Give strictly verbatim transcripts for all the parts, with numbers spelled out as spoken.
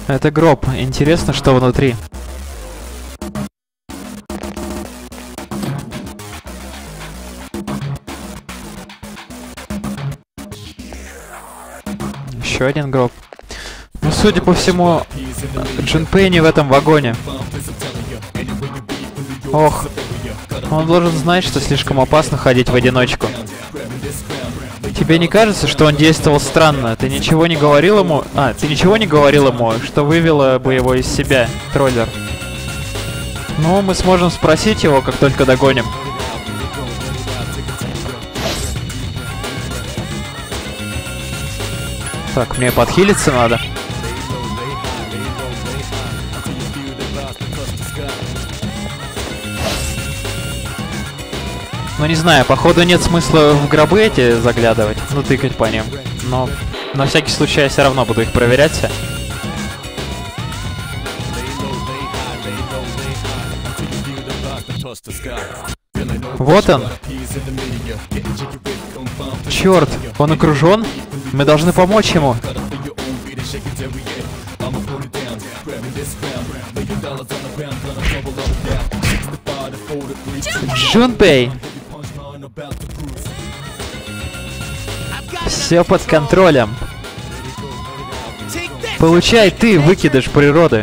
Это гроб. Интересно, что внутри. Еще один гроб. Ну, судя по всему, Джунпей не в этом вагоне. Ох, он должен знать, что слишком опасно ходить в одиночку. Тебе не кажется, что он действовал странно? Ты ничего не говорил ему... А, ты ничего не говорил ему, что вывело бы его из себя, троллер? Ну, мы сможем спросить его, как только догоним. Так, мне подхилиться надо. Ну, не знаю, походу нет смысла в гробы эти заглядывать, ну, тыкать по ним. Но на всякий случай я все равно буду их проверять все. Вот он. Черт, он окружен. Мы должны помочь ему. Джунпей. Все под контролем. Получай ты, выкидыш природы.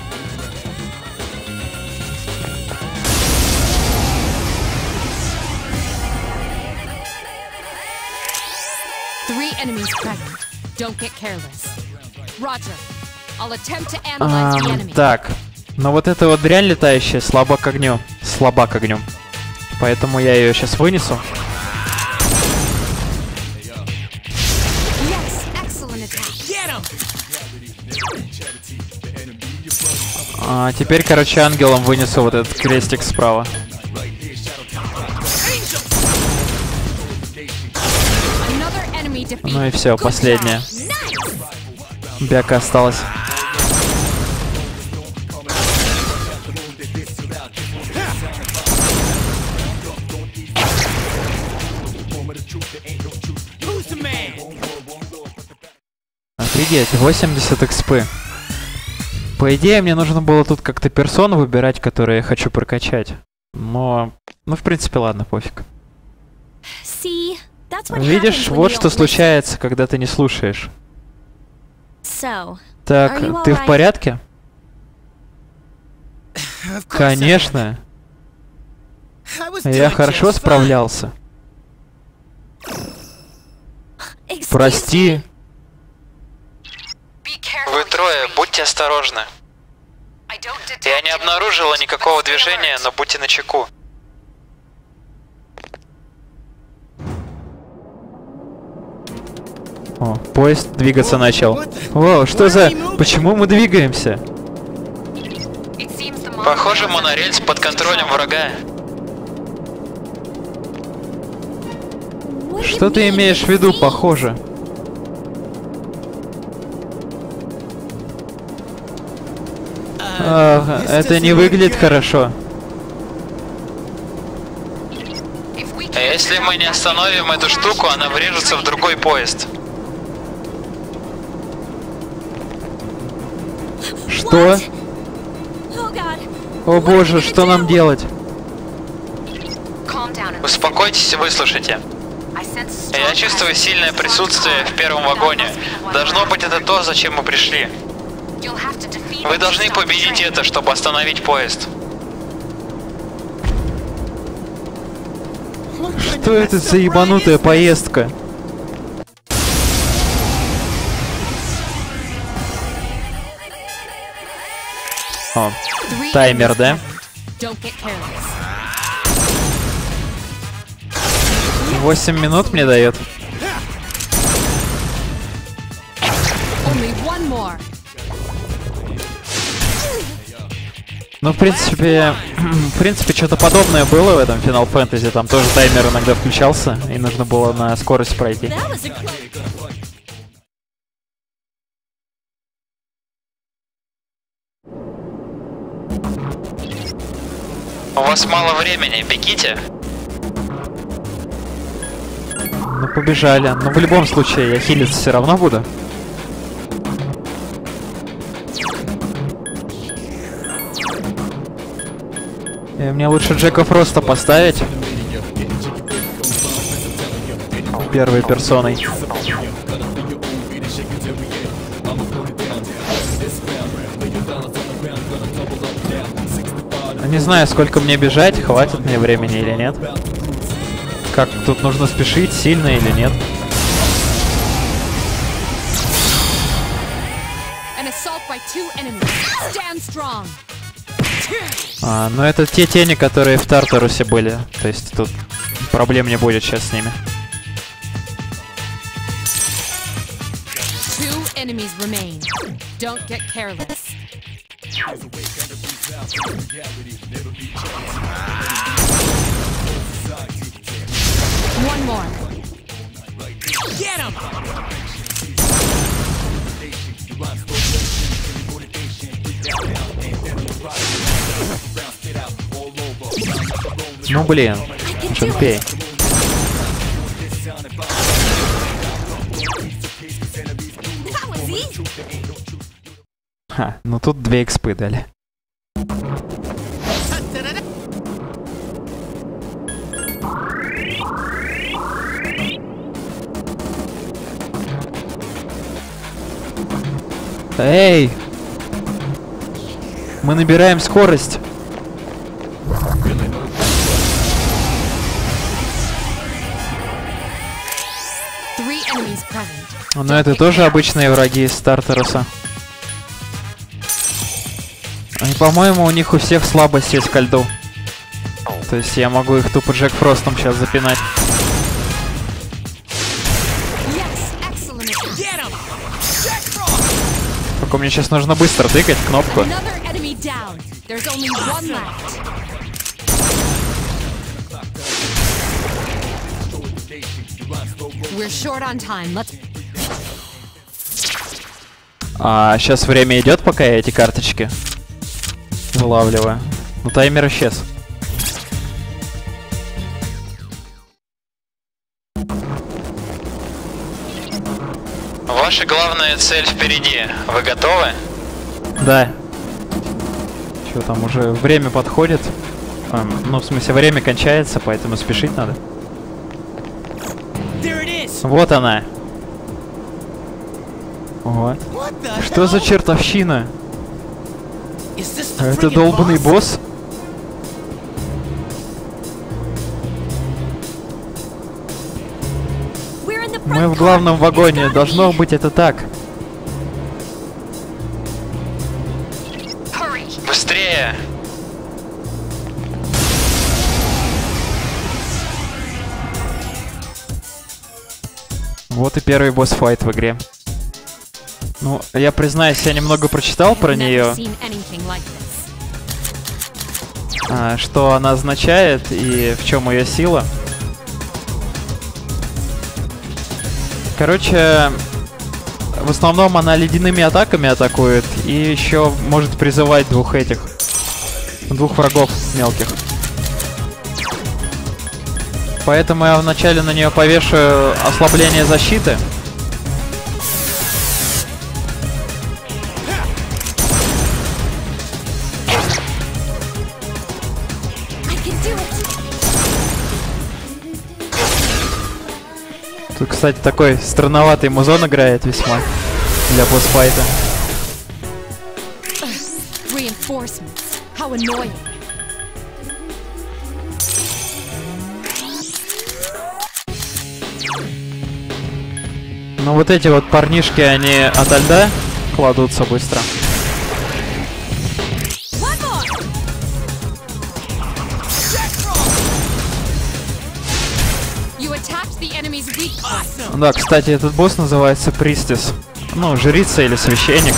А, так, но вот эта вот дрянь летающая слаба к огню. Слаба к огню. Поэтому я ее сейчас вынесу. А теперь, короче, ангелом вынесу вот этот крестик справа. Ну и все, последняя. Бяка осталась. Офигеть, восемьдесят экспы. По идее, мне нужно было тут как-то персону выбирать, которую я хочу прокачать. Но, ну, в принципе, ладно, пофиг. Видишь, вот что случается, когда ты не слушаешь. Так, ты в порядке? Конечно. Я хорошо справлялся. Прости. Вы трое, будьте осторожны. Я не обнаружила никакого движения, но будьте начеку. О, поезд двигаться начал. О, что за... Почему мы двигаемся? Похоже, монорельс под контролем врага. Что ты имеешь в виду, похоже? А, это не выглядит хорошо. А если мы не остановим эту штуку, она врежется в другой поезд. Что? О боже, что нам делать? Успокойтесь и выслушайте. Я чувствую сильное присутствие в первом вагоне. Должно быть, это то, зачем мы пришли. Вы должны победить это, чтобы остановить поезд. Что это за ебанутая поездка? О, таймер, да? Восемь минут мне дает. Ну, в принципе, в принципе, что-то подобное было в этом Final Fantasy. Там тоже таймер иногда включался, и нужно было на скорость пройти. У вас мало времени, бегите. Ну, побежали. Но в любом случае, я хилиться все равно буду. И мне лучше Джека Фроста поставить. Первой персоной. Не знаю, сколько мне бежать, хватит мне времени или нет. Как тут нужно спешить, сильно или нет. А, ну это те тени, которые в Тартарусе были. То есть тут проблем не будет сейчас с ними. One more. Get him! Ну блин, Джунпей. Ха, ну тут две экспы дали. Эй! Мы набираем скорость. Но это тоже обычные враги из Тартаруса. И, по-моему, у них у всех слабость есть ко льду. То есть я могу их тупо Джек Фростом сейчас запинать. Только мне сейчас нужно быстро тыкать кнопку. А сейчас время идет, пока я эти карточки вылавливаю. Ну, таймер исчез. Ваша главная цель впереди. Вы готовы? Да. Что там, уже время подходит. А, ну, в смысле, время кончается, поэтому спешить надо. Вот она. Ого. Что за чертовщина? Это долбанный босс? Мы в главном вагоне. Должно быть это так. Быстрее! Вот и первый босс-файт в игре. Ну, я признаюсь, я немного прочитал про нее. А, что она означает и в чем ее сила. Короче, в основном она ледяными атаками атакует и еще может призывать двух этих, двух врагов мелких. Поэтому я вначале на нее повешу ослабление защиты. Тут, кстати, такой странноватый музон играет весьма для босс-файта. Ну вот эти вот парнишки, они ото льда кладутся быстро. Да, кстати, этот босс называется Пристис. Ну, жрица или священник.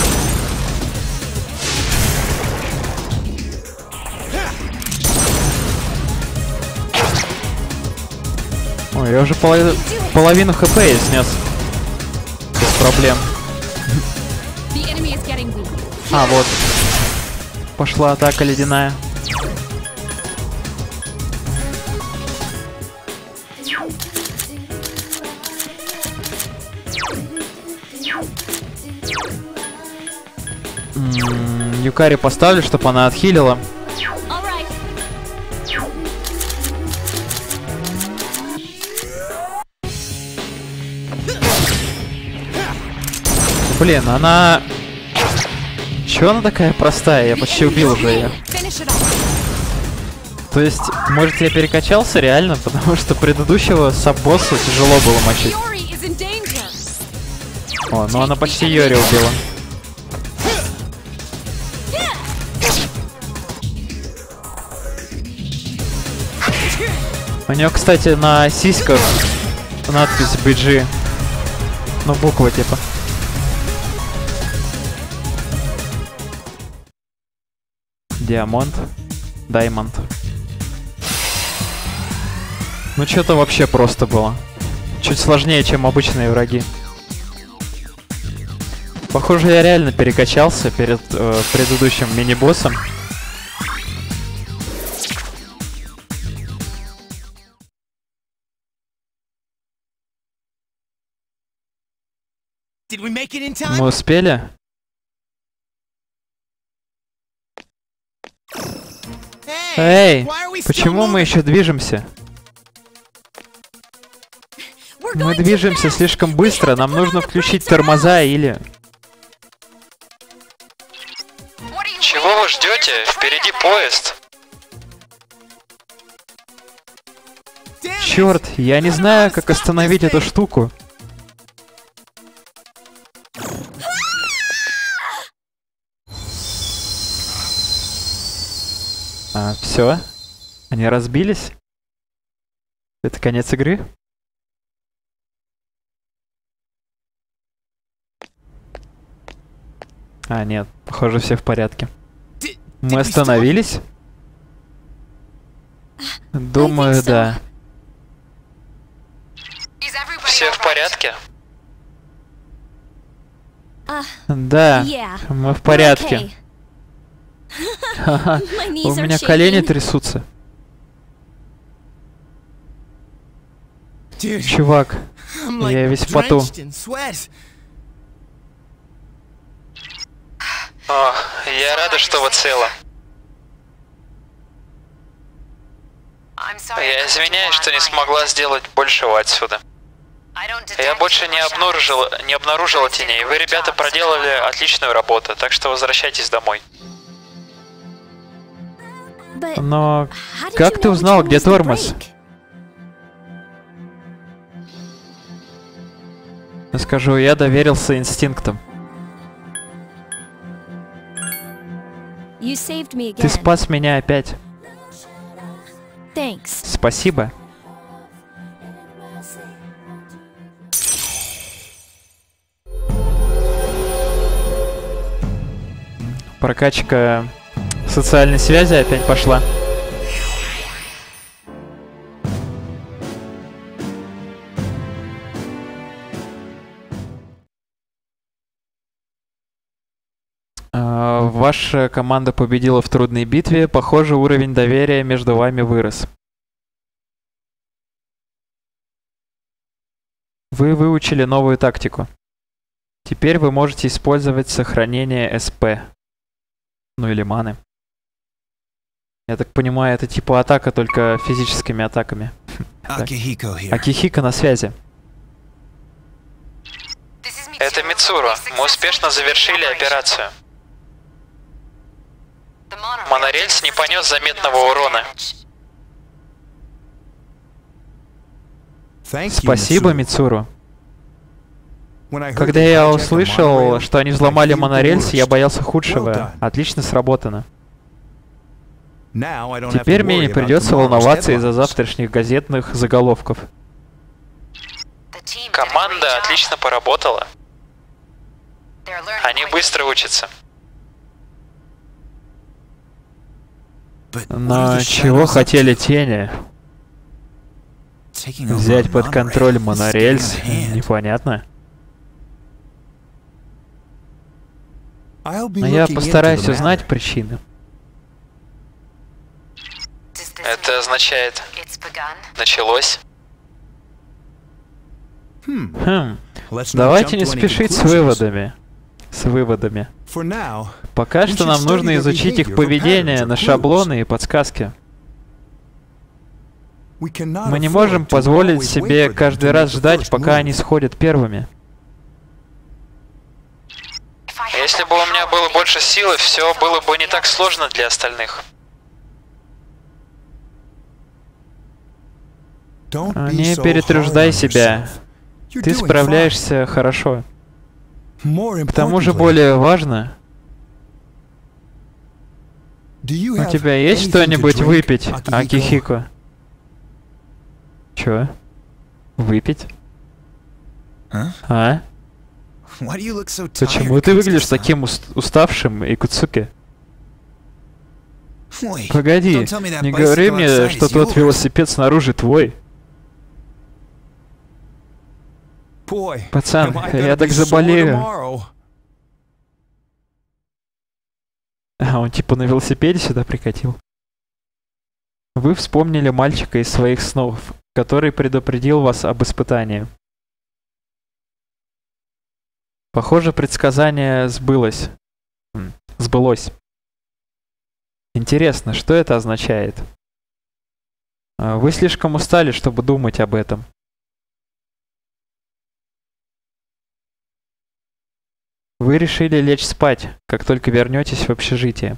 Ой, я уже половину, половину хп я снес. Без проблем. А, вот. Пошла атака ледяная. М-м, Юкари поставлю, чтобы она отхилила. Блин, она... Чё она такая простая? Я почти убил уже ее. То есть, может, я перекачался реально, потому что предыдущего саббосса тяжело было мочить. О, ну она почти Йори убила. У нее, кстати, на сиськах надпись би джи. Ну, буква типа. Диамонт. Даймонд. Ну, что-то вообще просто было. Чуть сложнее, чем обычные враги. Похоже, я реально перекачался перед э, предыдущим мини-боссом. Мы успели? Эй, почему мы еще движемся? Мы движемся слишком быстро, нам нужно включить тормоза или... Чего вы ждете? Впереди поезд. Черт, я не знаю, как остановить эту штуку. А, все? Они разбились? Это конец игры? А, нет, похоже, все в порядке. Мы остановились? Думаю, да. Все в порядке? Да, мы в порядке. Ха-ха, у меня колени трясутся. Чувак, я весь в поту. О, я рада, что вы целы. Я извиняюсь, что не смогла сделать большего отсюда. Я больше не обнаружила, не обнаружила теней. Вы, ребята, проделали отличную работу, так что возвращайтесь домой. Но как ты узнал, где тормоз? Скажу, я доверился инстинктам. Ты спас меня опять. Спасибо. Прокачка социальной связи опять пошла. Ваша команда победила в трудной битве. Похоже, уровень доверия между вами вырос. Вы выучили новую тактику. Теперь вы можете использовать сохранение СП. Ну или маны. Я так понимаю, это типа атака, только физическими атаками. Акихико на связи. Это Мицуру. Мы успешно завершили операцию. Монорельс не понес заметного урона. Спасибо, Мицуру. Когда я услышал, что они взломали монорельс, я боялся худшего. Отлично сработано. Теперь мне не придется волноваться из-за завтрашних газетных заголовков. Команда отлично поработала. Они быстро учатся. Но чего хотели тени? Взять под контроль монорельс? Непонятно. Но я постараюсь узнать причины. Это означает... Началось? Хм. Давайте не спешить с выводами. С выводами. Пока что нам нужно изучить их поведение на шаблоны и подсказки. Мы не можем позволить себе каждый раз ждать, пока они сходят первыми. Если бы у меня было больше силы, все было бы не так сложно для остальных. Не перетруждай себя. Ты справляешься хорошо. К тому же более важно, у тебя есть что-нибудь выпить, Акихико? Чё? Выпить? А? Почему ты выглядишь таким уст уставшим, Икуцуки? Погоди, не говори мне, что тот велосипед снаружи твой. Пацан, я так заболею. А, он типа на велосипеде сюда прикатил. Вы вспомнили мальчика из своих снов, который предупредил вас об испытании. Похоже, предсказание сбылось. Сбылось. Интересно, что это означает? Вы слишком устали, чтобы думать об этом. Вы решили лечь спать, как только вернетесь в общежитие.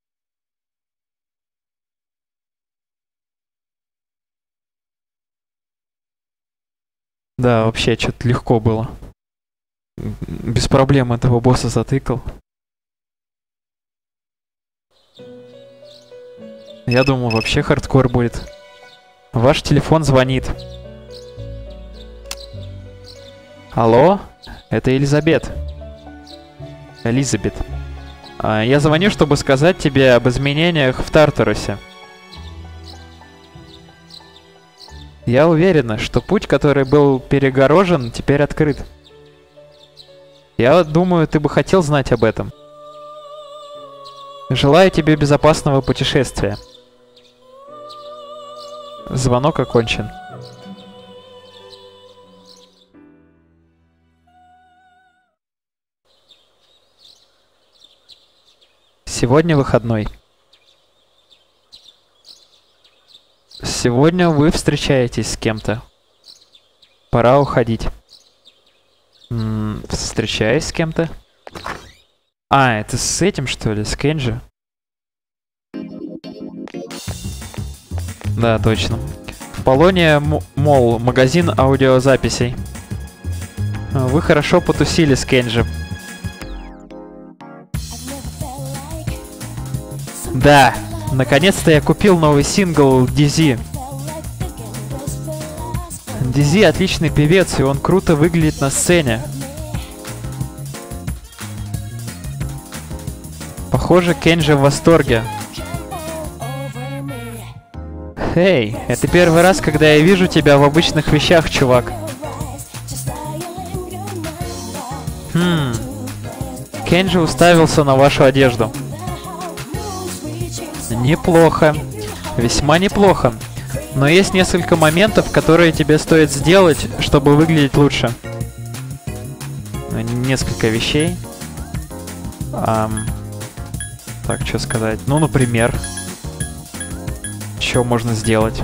Да, вообще, что-то легко было. Без проблем этого босса затыкал. Я думал, вообще хардкор будет. Ваш телефон звонит. Алло? Это Элизабет. Элизабет. А, я звоню, чтобы сказать тебе об изменениях в Тартарусе. Я уверена, что путь, который был перегорожен, теперь открыт. Я думаю, ты бы хотел знать об этом. Желаю тебе безопасного путешествия. Звонок окончен. Сегодня выходной. Сегодня вы встречаетесь с кем-то. Пора уходить. М-м, встречаюсь с кем-то? А, это с этим, что ли? С Кенджи? Да, точно. Полония Молл, магазин аудиозаписей. Вы хорошо потусили с Кенджи. Да, наконец-то я купил новый сингл ди зет. ди зет отличный певец, и он круто выглядит на сцене. Похоже, Кенджи в восторге. Эй, это первый раз, когда я вижу тебя в обычных вещах, чувак. Хм. Кенджи уставился на вашу одежду. Неплохо. Весьма неплохо. Но есть несколько моментов, которые тебе стоит сделать, чтобы выглядеть лучше. Несколько вещей. Ам... Так, что сказать? Ну, например... Что можно сделать?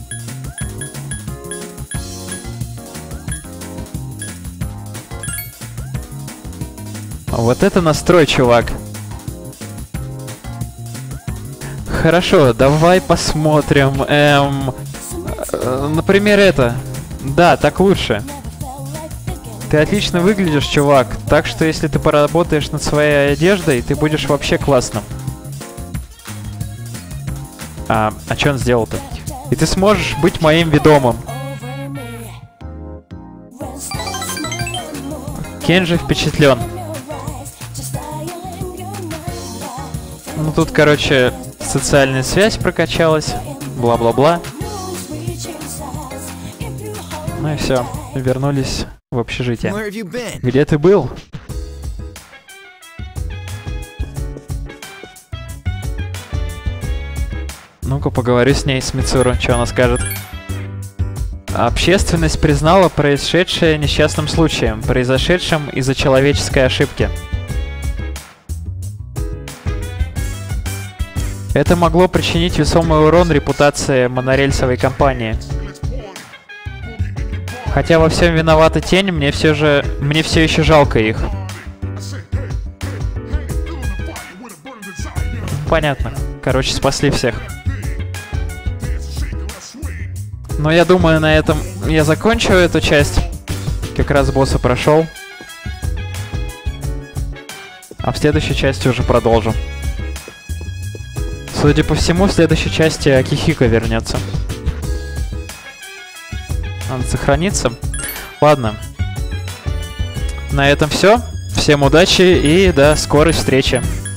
Вот это настрой, чувак. Хорошо, давай посмотрим. Эм, э, например, это. Да, так лучше. Ты отлично выглядишь, чувак. Так что если ты поработаешь над своей одеждой, ты будешь вообще классным. А, а что он сделал-то? И ты сможешь быть моим ведомым. Кенджи впечатлен. Ну тут, короче, социальная связь прокачалась. Бла-бла-бла. Ну и все. Вернулись в общежитие. Где ты был? Ну-ка, поговорю с ней, с Мицуру, что она скажет. Общественность признала происшедшее несчастным случаем, произошедшим из-за человеческой ошибки. Это могло причинить весомый урон репутации монорельсовой компании. Хотя во всем виновата тень, мне все же... мне все еще жалко их. понятно. Короче, спасли всех. Но я думаю, на этом я закончу эту часть. Как раз босса прошел. А в следующей части уже продолжим. Судя по всему, в следующей части Акихико вернется. Надо сохраниться. Ладно. На этом все. Всем удачи и до скорой встречи.